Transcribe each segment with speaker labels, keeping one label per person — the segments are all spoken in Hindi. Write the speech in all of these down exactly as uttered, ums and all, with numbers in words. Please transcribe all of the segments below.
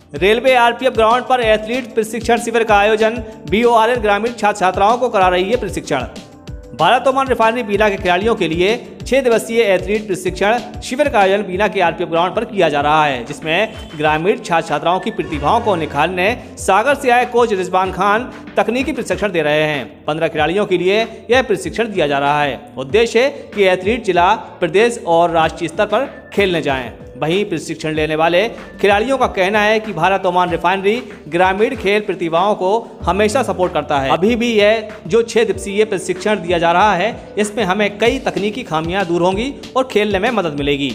Speaker 1: रेलवे आरपीएफ ग्राउंड पर एथलीट प्रशिक्षण शिविर का आयोजन बीओआरएल ग्रामीण छात्र छात्राओं को करा रही है प्रशिक्षण। भारत ओमान रिफाइनरी बीना के खिलाड़ियों के लिए छह दिवसीय एथलीट प्रशिक्षण शिविर का आयोजन बीना के आरपीएफ ग्राउंड पर किया जा रहा है, जिसमें ग्रामीण छात्र छात्राओं की प्रतिभाओं को निखारने सागर से आए कोच रिजवान खान तकनीकी प्रशिक्षण दे रहे हैं। पंद्रह खिलाड़ियों के लिए यह प्रशिक्षण दिया जा रहा है। उद्देश्य है कि एथलीट जिला, प्रदेश और राष्ट्रीय स्तर पर खेलने जाएं। वहीं प्रशिक्षण लेने वाले खिलाड़ियों का कहना है कि भारत ओमान रिफाइनरी ग्रामीण खेल प्रतिभाओं को हमेशा सपोर्ट करता है। अभी भी यह जो छह दिवसीय प्रशिक्षण दिया जा रहा है, इसमें हमें कई तकनीकी खामियां दूर होंगी और खेलने में मदद मिलेगी।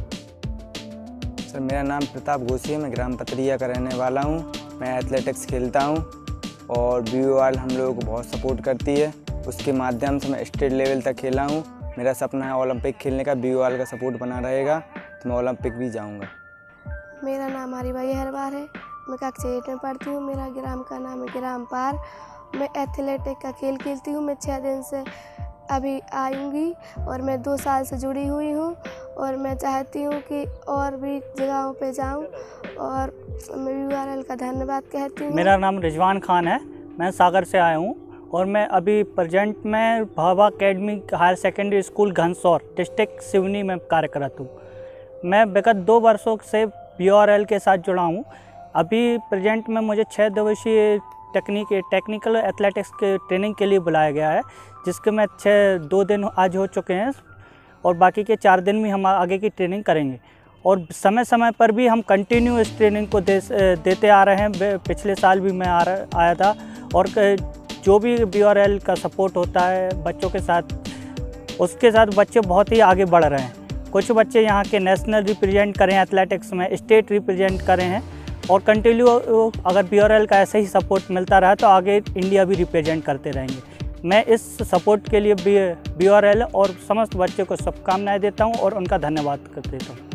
Speaker 2: सर, मेरा नाम प्रताप घोषी है। मैं ग्राम पतरिया का रहने वाला हूँ। मैं एथलेटिक्स खेलता हूँ और बीओआरएल हम लोगों को बहुत सपोर्ट करती है। उसके माध्यम से मैं स्टेट लेवल तक खेला हूँ। मेरा सपना है ओलंपिक खेलने का। बीओआरएल का सपोर्ट बना रहेगा तो मैं ओलंपिक भी जाऊंगा।
Speaker 3: मेरा नाम हरीबाई हरवार है। मैं कक्षा एट में पढ़ती हूँ। मेरा ग्राम का नाम है ग्राम पार। मैं एथलेटिक का खेल खेलती हूँ। मैं छः दिन से अभी आऊँगी और मैं दो साल से जुड़ी हुई हूँ और मैं चाहती हूँ कि और भी जगहों पे जाऊँ और मैं बीओआरएल का धन्यवाद कहती हूँ।
Speaker 4: मेरा नाम रिजवान खान है। मैं सागर से आया हूँ और मैं अभी प्रेजेंट में Bhabha academy higher secondary school Ghansaur district Seoni में कार्यरत हूँ। मैं विगत दो वर्षों से बीओआरएल के साथ जुड़ा हूँ। अभी प्रेजेंट में मुझे छः दिवसीय टेक्निक टेक्निकल एथलेटिक्स के ट्रेनिंग के लिए बुलाया गया है, जिसके मैं छः दो दिन आज हो चुके हैं और बाकी के चार दिन भी हम आगे की ट्रेनिंग करेंगे। और समय समय पर भी हम कंटिन्यू इस ट्रेनिंग को दे, देते आ रहे हैं। पिछले साल भी मैं आ रहा आया था और जो भी बीओआरएल का सपोर्ट होता है बच्चों के साथ, उसके साथ बच्चे बहुत ही आगे बढ़ रहे हैं। कुछ बच्चे यहाँ के नेशनल रिप्रेजेंट करें एथलेटिक्स में, स्टेट रिप्रेजेंट करें हैं और कंटिन्यू अगर बीओआरएल का ऐसे ही सपोर्ट मिलता रहा तो आगे इंडिया भी रिप्रेजेंट करते रहेंगे। मैं इस सपोर्ट के लिए बीओआरएल और समस्त बच्चों को शुभकामनाएं देता हूँ और उनका धन्यवाद देता हूँ।